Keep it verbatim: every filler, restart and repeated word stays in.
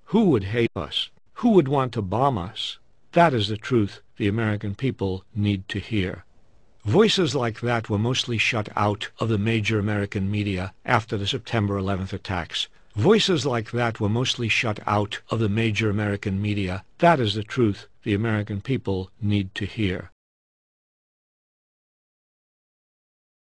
Who would hate us? Who would want to bomb us? That is the truth the American people need to hear. Voices like that were mostly shut out of the major American media after the September eleventh attacks. Voices like that were mostly shut out of the major American media. That is the truth the American people need to hear.